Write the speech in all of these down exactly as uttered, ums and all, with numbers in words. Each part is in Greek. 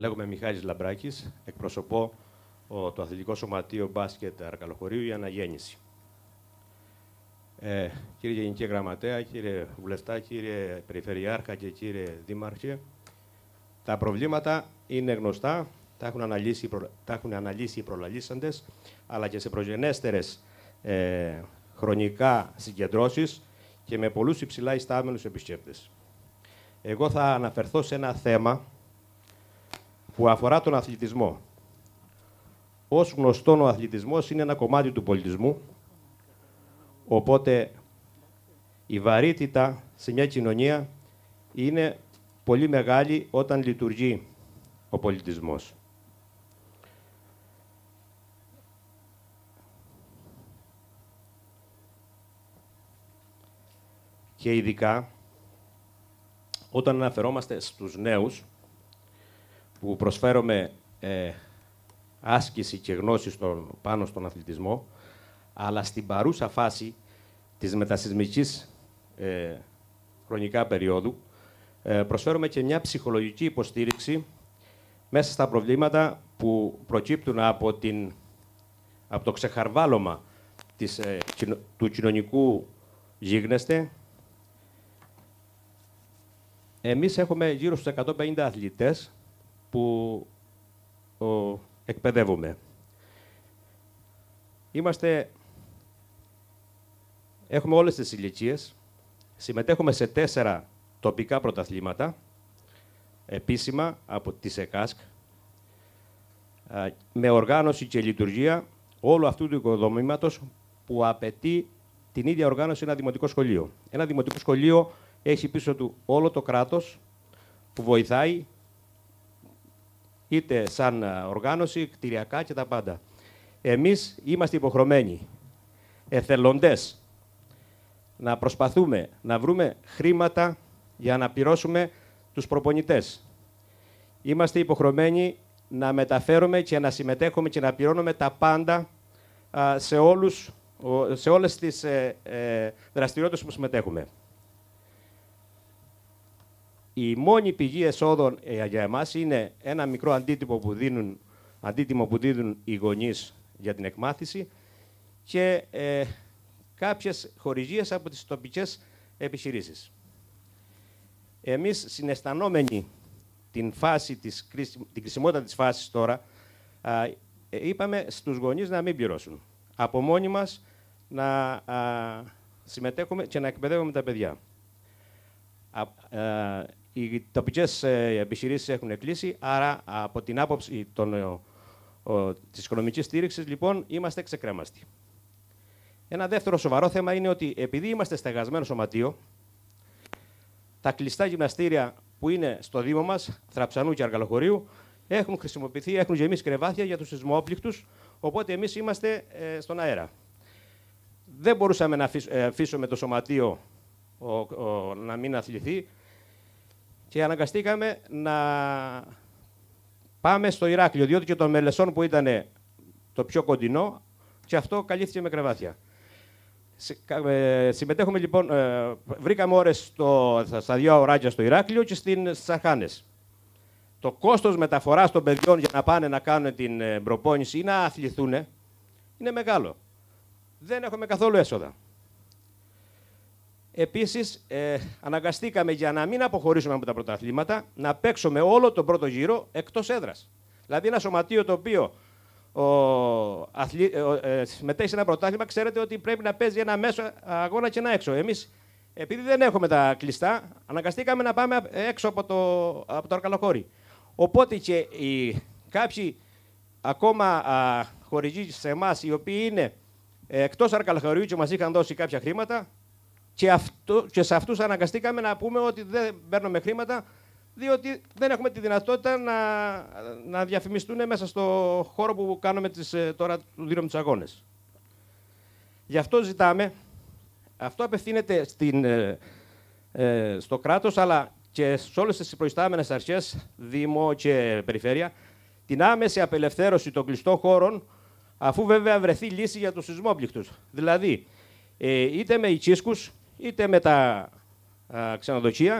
Λέγομαι Μιχάλης Λαμπράκης, εκπροσωπώ ο, το Αθλητικό Σωματείο Μπάσκετ Αρκαλοχωρίου η Αναγέννηση. Ε, κύριε Γενική Γραμματέα, κύριε Βουλευτά, κύριε Περιφερειάρχα και κύριε Δήμαρχε, τα προβλήματα είναι γνωστά, τα έχουν αναλύσει, τα έχουν αναλύσει οι προλαλήσαντες, αλλά και σε προγενέστερες ε, χρονικά συγκεντρώσεις και με πολλούς υψηλά ιστάμενους επισκέπτες. Εγώ θα αναφερθώ σε ένα θέμα που αφορά τον αθλητισμό. Ως γνωστόν, ο αθλητισμός είναι ένα κομμάτι του πολιτισμού, οπότε η βαρύτητα σε μια κοινωνία είναι πολύ μεγάλη όταν λειτουργεί ο πολιτισμός. Και ειδικά όταν αναφερόμαστε στους νέους, που προσφέρουμε ε, άσκηση και γνώση στον, πάνω στον αθλητισμό, αλλά στην παρούσα φάση της μετασυσμικής ε, χρονικά περίοδου ε, προσφέρουμε και μια ψυχολογική υποστήριξη μέσα στα προβλήματα που προκύπτουν από, την, από το ξεχαρβάλωμα της, ε, του κοινωνικού γίγνεσθε. Εμείς έχουμε γύρω στους εκατόν πενήντα αθλητές που ο, εκπαιδεύουμε. Είμαστε, έχουμε όλες τις ηλικίες, συμμετέχουμε σε τέσσερα τοπικά πρωταθλήματα, επίσημα από τις ΕΚΑΣΚ, με οργάνωση και λειτουργία όλου αυτού του οικοδομήματος που απαιτεί την ίδια οργάνωση ένα δημοτικό σχολείο. Ένα δημοτικό σχολείο έχει πίσω του όλο το κράτος που βοηθάει είτε σαν οργάνωση, κτηριακά και τα πάντα. Εμείς είμαστε υποχρεωμένοι, εθελοντές, να προσπαθούμε να βρούμε χρήματα για να πληρώσουμε τους προπονητές. Είμαστε υποχρεωμένοι να μεταφέρουμε και να συμμετέχουμε και να πληρώνουμε τα πάντα α, σε, όλους, σε όλες τις ε, ε, δραστηριότητες που συμμετέχουμε. Η μόνη πηγή εσόδων ε, για εμάς είναι ένα μικρό αντίτιμο που δίνουν, αντίτιμο που δίνουν οι γονείς για την εκμάθηση και ε, κάποιες χορηγίες από τις τοπικές επιχειρήσεις. Εμείς, συναισθανόμενοι την, φάση της, την κρισιμότητα της φάσης τώρα, α, ε, είπαμε στους γονείς να μην πληρώσουν. Από μόνοι μας να α, συμμετέχουμε και να εκπαιδεύουμε τα παιδιά. Α, α, Οι τοπικές επιχειρήσεις έχουν κλείσει, άρα από την άποψη των, ο, ο, της οικονομικής στήριξης, λοιπόν, είμαστε ξεκρέμαστοι. Ένα δεύτερο σοβαρό θέμα είναι ότι επειδή είμαστε στεγασμένο σωματείο, τα κλειστά γυμναστήρια που είναι στο Δήμο μας, Θραψανού και Αρκαλοχωρίου, έχουν χρησιμοποιηθεί, έχουν γεμίσει κρεβάτια για τους σεισμόπληκτους, οπότε εμείς είμαστε ε, στον αέρα. Δεν μπορούσαμε να αφήσουμε το σωματείο ο, ο, να μην αθληθεί, και αναγκαστήκαμε να πάμε στο Ηράκλειο, διότι και των Μελισσών που ήταν το πιο κοντινό, και αυτό καλύφθηκε με κρεβάτια. Συμμετέχουμε λοιπόν, βρήκαμε ώρες στο, στα δύο ωράκια στο Ηράκλειο και στις Αρχάνες. Το κόστος μεταφοράς των παιδιών για να πάνε να κάνουν την προπόνηση ή να αθληθούν είναι μεγάλο. Δεν έχουμε καθόλου έσοδα. Επίσης, ε, αναγκαστήκαμε για να μην αποχωρήσουμε από τα πρωταθλήματα να παίξουμε όλο τον πρώτο γύρο εκτός έδρας. Δηλαδή, ένα σωματείο το οποίο ο, αθλη, ε, συμμετέχει σε ένα πρωτάθλημα, ξέρετε ότι πρέπει να παίζει ένα μέσο αγώνα και ένα έξω. Εμείς, επειδή δεν έχουμε τα κλειστά, αναγκαστήκαμε να πάμε έξω από το, από το Αρκαλοχώρι. Οπότε και οι, κάποιοι ακόμα α, χορηγοί σε εμάς, οι οποίοι είναι ε, εκτός Αρκαλοχωρίου και μας είχαν δώσει κάποια χρήματα, Και, αυτό, και σε αυτούς αναγκαστήκαμε να πούμε ότι δεν παίρνουμε χρήματα, διότι δεν έχουμε τη δυνατότητα να, να διαφημιστούν μέσα στο χώρο που κάνουμε τις, τώρα του δίνουμε τους αγώνες. Γι' αυτό ζητάμε, αυτό απευθύνεται στην, ε, ε, στο κράτος, αλλά και σε όλες τις προϊστάμενες αρχές, Δήμο και Περιφέρεια, την άμεση απελευθέρωση των κλειστών χώρων, αφού βέβαια βρεθεί λύση για τους σεισμόπληκτους. Δηλαδή, ε, είτε με ιτσίσκους, είτε με τα α, ξενοδοχεία,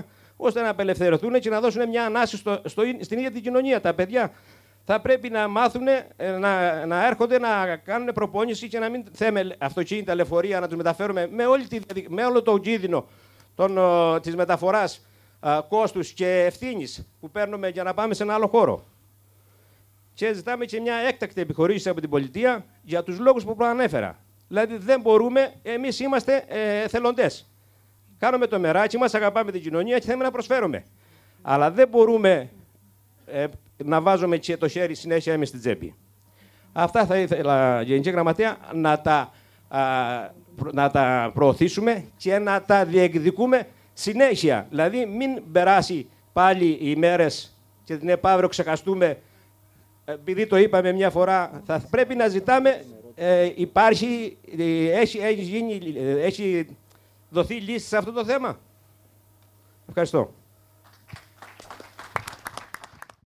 ώστε να απελευθερωθούν και να δώσουν μια ανάση στο, στο, στην ίδια την κοινωνία. Τα παιδιά θα πρέπει να μάθουν να, να έρχονται να κάνουν προπόνηση και να μην θέμε αυτοκίνητα, λεωφορεία, να τους μεταφέρουμε με, όλη τη, με όλο το κίνδυνο της μεταφοράς α, κόστους και ευθύνης που παίρνουμε για να πάμε σε ένα άλλο χώρο. Και ζητάμε και μια έκτακτη επιχορήγηση από την πολιτεία για τους λόγους που προανέφερα. Δηλαδή δεν μπορούμε, εμείς είμαστε ε, εθελοντές. Κάνουμε το μεράκι μας, αγαπάμε την κοινωνία και θέλουμε να προσφέρουμε. Αλλά δεν μπορούμε ε, να βάζουμε και το χέρι συνέχεια εμείς στην τσέπη. Αυτά θα ήθελα, Γενική Γραμματέα, να τα, α, να τα προωθήσουμε και να τα διεκδικούμε συνέχεια. Δηλαδή μην περάσει πάλι οι ημέρες και την επαύριο ξεχαστούμε. Επειδή το είπαμε μια φορά, θα πρέπει να ζητάμε, ε, υπάρχει, ε, έχει, έχει, γίνει, έχει δοθεί λύση σε αυτό το θέμα. Ευχαριστώ.